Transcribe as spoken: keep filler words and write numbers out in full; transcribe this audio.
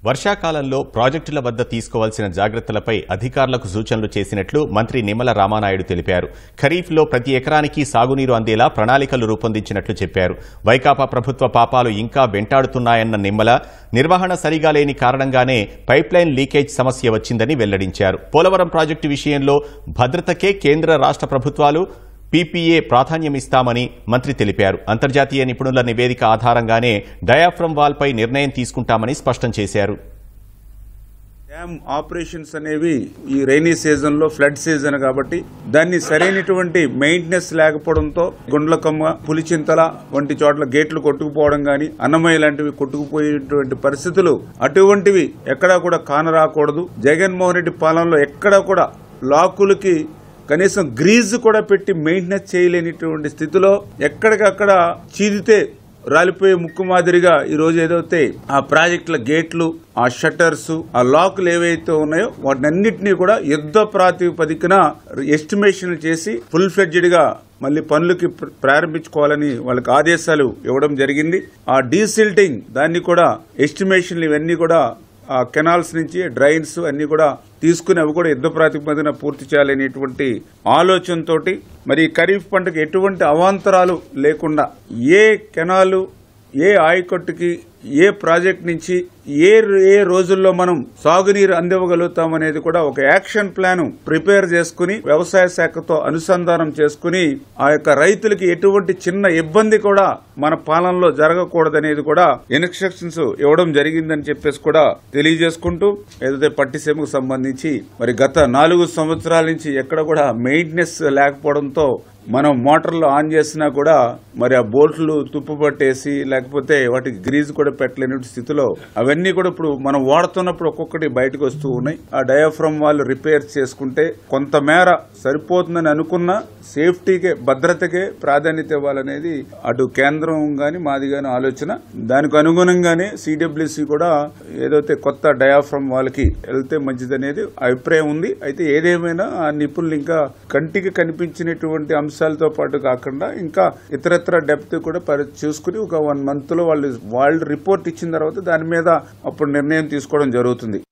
వర్షాకాలంలో ప్రాజెక్టుల వద్ద తీసుకోవాల్సిన జాగ్రత్తలపై అధికారులకు సూచనలు చేసినట్లు మంత్రి నిమ్మల రామానాయుడు తెలిపారు. ఖరీఫ్లో ప్రతి ఎకరానికి సాగునీరు అందేలా ప్రణాళికలు రూపొందించినట్లు చెప్పారు. వైకాపా ప్రభుత్వ పాపాలు ఇంకా వెంటాడుతున్నాయన్న నిమ్మల నిర్వహణ సరిగా లేని కారణంగానే పైప్లైన్ లీకేజ్ సమస్య వచ్చిందని వెల్లడించారు. పోలవరం ప్రాజెక్టు విషయంలో భద్రతకే కేంద్ర రాష్ట్ర ప్రభుత్వాలు పీపీఏ ప్రాధాన్యమిస్తామని మంత్రి తెలిపారు. అంతర్జాతీయ నిపుణుల నివేదిక ఆధారంగానే డయాఫ్రమ్ వాల్పై నిర్ణయం తీసుకుంటామని స్పష్టం చేశారు. డ్యామ్ ఆపరేషన్స్ అనేవి ఈ రైనీ సీజన్ లో ఫ్లడ్ సీజన్ కాబట్టి దాన్ని సరైనటువంటి మెయింటెనెన్స్ లేకపోవడంతో గుండ్లకమ్మ, పులిచింతల వంటి చోట్ల గేట్లు కొట్టుకుపోవడం గాని, అన్నమయ్య లాంటివి కొట్టుకుపోయేటువంటి పరిస్థితులు అటువంటివి ఎక్కడా కూడా కానరాకూడదు. జగన్మోహన్ రెడ్డి పాలనలో ఎక్కడా కూడా లాకులకి కనీసం గ్రీజ్ కూడా పెట్టి మెయింటెనెన్స్ చేయలేనిటువంటి స్థితిలో ఎక్కడికక్కడ చీదితే రాలిపోయే ముక్కు మాదిరిగా ఈ రోజు ఏదైతే ఆ ప్రాజెక్టుల గేట్లు, ఆ షట్టర్స్, ఆ లాకులు ఏవైతే ఉన్నాయో వాటినన్నింటినీ కూడా యుద్ధ ప్రాతిపదికన ఎస్టిమేషన్ చేసి ఫుల్ ఫ్లెడ్జ్డ్ గా మళ్లీ పనులకి ప్రారంభించుకోవాలని వాళ్ళకి ఆదేశాలు ఇవ్వడం జరిగింది. ఆ డీసిల్టింగ్ దాన్ని కూడా ఎస్టిమేషన్లు ఇవన్నీ కూడా ఆ కెనాల్స్ నుంచి డ్రైన్స్ అన్ని కూడా తీసుకుని అవి కూడా యుద్ధ ప్రాతిపదికన పూర్తి చేయాలనేటువంటి ఆలోచనతోటి మరి ఖరీఫ్ పంటకు ఎటువంటి అవాంతరాలు లేకుండా ఏ కెనాలు, ఏ ఆయకట్టుకి, ఏ ప్రాజెక్ట్ నుంచి ఏ ఏ రోజుల్లో మనం సాగునీరు అందివ్వగలుగుతాం అనేది కూడా ఒక యాక్షన్ ప్లాన్ ప్రిపేర్ చేసుకుని వ్యవసాయ శాఖతో అనుసంధానం చేసుకుని ఆ యొక్క రైతులకి ఎటువంటి చిన్న ఇబ్బంది కూడా మన పాలనలో జరగకూడదనేది కూడా ఇన్స్ట్రక్షన్స్ ఇవ్వడం జరిగిందని చెప్పేసి కూడా తెలియజేసుకుంటూ ఏదైతే పట్టిసీమకు సంబంధించి మరి గత నాలుగు సంవత్సరాల నుంచి ఎక్కడ కూడా మెయింటెనెన్స్ లేకపోవడంతో మనం మోటార్లు ఆన్ చేసినా కూడా మరి ఆ బోల్ట్లు తుప్పు పట్టేసి లేకపోతే వాటికి గ్రీజ్ కూడా పెట్టలేని స్థితిలో అవన్నీ కూడా ఇప్పుడు మనం వాడుతున్నప్పుడు ఒక్కొక్కటి బయటకు వస్తూ ఉన్నాయి. ఆ డయాఫ్రమ్ వాళ్ళు రిపేర్ చేసుకుంటే కొంతమేర సరిపోతుందని అనుకున్న సేఫ్టీకే, భద్రతకే ప్రాధాన్యత ఇవ్వాలనేది అటు కేంద్రం గాని మాది గాని ఆలోచన. దానికి అనుగుణంగానే సిడబ్ల్యూసి కూడా ఏదైతే కొత్త డయాఫ్రమ్ వాళ్ళకి వెళ్తే మంచిదనేది అభిప్రాయం ఉంది. అయితే ఏదేమైనా ఆ నిపుణులు ఇంకా కంటికి కనిపించినటువంటి అంశాలతో పాటు కాకుండా ఇంకా ఇతరత్ర డెప్త్ కూడా చూసుకుని ఒక వన్ మంత్ లో వాళ్ళు వాళ్ళు రిపోర్ట్ ఇచ్చిన తర్వాత దాని మీద అప్పుడు నిర్ణయం తీసుకోవడం జరుగుతుంది.